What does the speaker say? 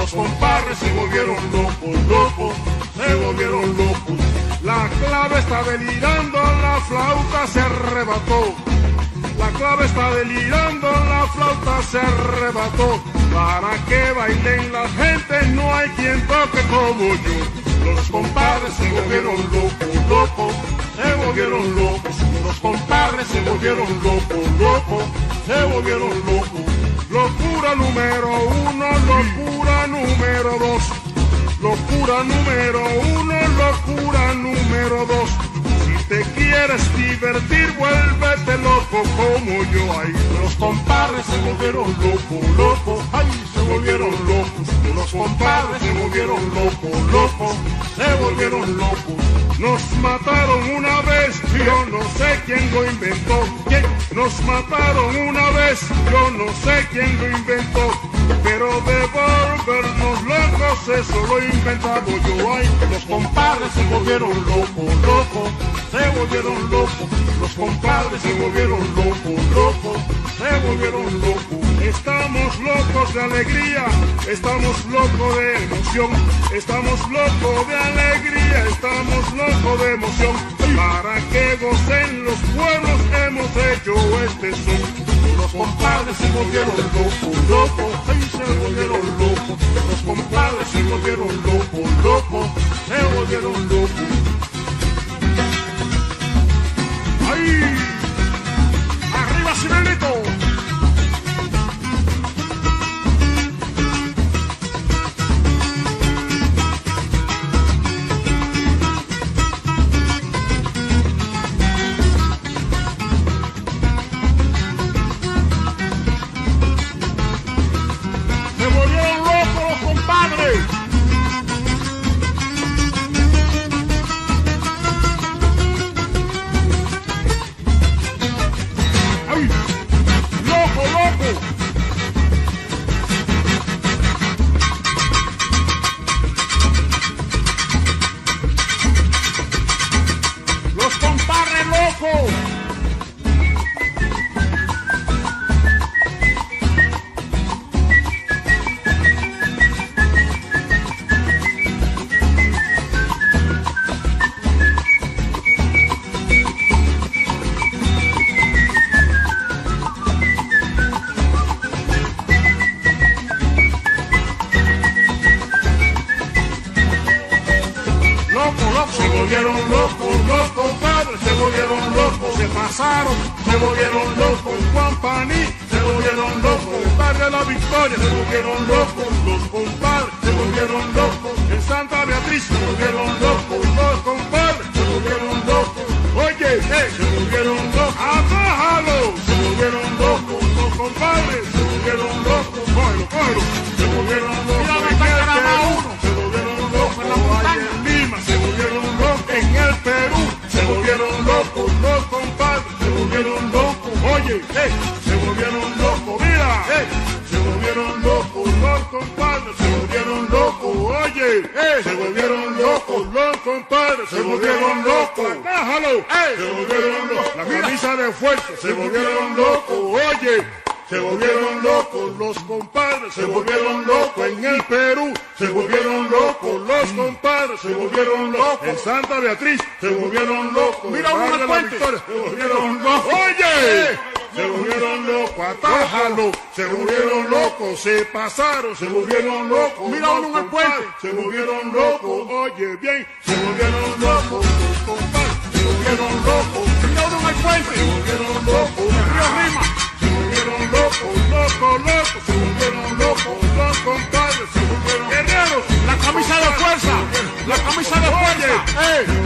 Los compadres se volvieron locos, se volvieron locos. La clave está delirando, la flauta se arrebató. La clave está delirando, la flauta se arrebató. Para que bailen la gente, no hay quien toque como yo. Los compadres se volvieron locos, se volvieron locos. Los compadres se volvieron locos, se volvieron locos. Locura número uno, locura número dos. Locura número uno, locura número dos. Si te quieres divertir, vuélvete loco como yo. Ay, los compadres se volvieron locos, ay, se volvieron locos. Los compadres se volvieron locos, se volvieron locos. Nos mataron una vez, yo no sé quién lo inventó. ¿Quién? Nos mataron una vez, yo no sé quién lo inventó. Pero de volvernos locos, eso lo he inventado yo. Ay, los compadres se volvieron locos, se volvieron locos. Los compadres se volvieron locos, se volvieron locos. Estamos locos de alegría, estamos locos de emoción. Estamos locos de alegría, estamos locos de emoción. Para que gocen los pueblos hemos hecho este son. Los compadres se volvieron locos, ay, se volvieron locos. Los compadres se volvieron locos, se volvieron locos. ¡Ay! ¡Arriba, Cimelito! Se volvieron locos, los compadres se volvieron locos, se pasaron, se volvieron locos, en Juan Paní se volvieron locos, en Barrio de la Victoria se volvieron locos, los compadres se volvieron locos, en Santa Beatriz se volvieron locos, los compadres se volvieron locos, oye, se volvieron locos, abájalo, se volvieron locos, los compadres se volvieron locos, cógelo, se volvieron locos, se volvieron locos en la montaña, en Lima se volvieron locos, en el Perú se volvieron locos, los compadres se volvieron locos, oye, se volvieron locos, mira, se volvieron locos, los compadres se volvieron locos, oye, se volvieron locos, los compadres se volvieron locos, déjalo, se volvieron locos, la camisa de fuerza se volvieron locos, oye. Se volvieron locos, los compadres se volvieron locos, en el Perú se volvieron locos, los compadres se volvieron locos, en Santa Beatriz se volvieron locos, mira uno en el puente, se volvieron locos, oye, se volvieron locos, atájalo, se volvieron locos, se pasaron, se volvieron locos, mira uno en el puente, se volvieron locos, oye bien, se volvieron locos, los compadres se volvieron locos, mira uno en el puente, se volvieron locos, Río Rima. Locos, se volvieron locos, los compadres se volvieron guerreros, la camisa de fuerza, la camisa de fuerza,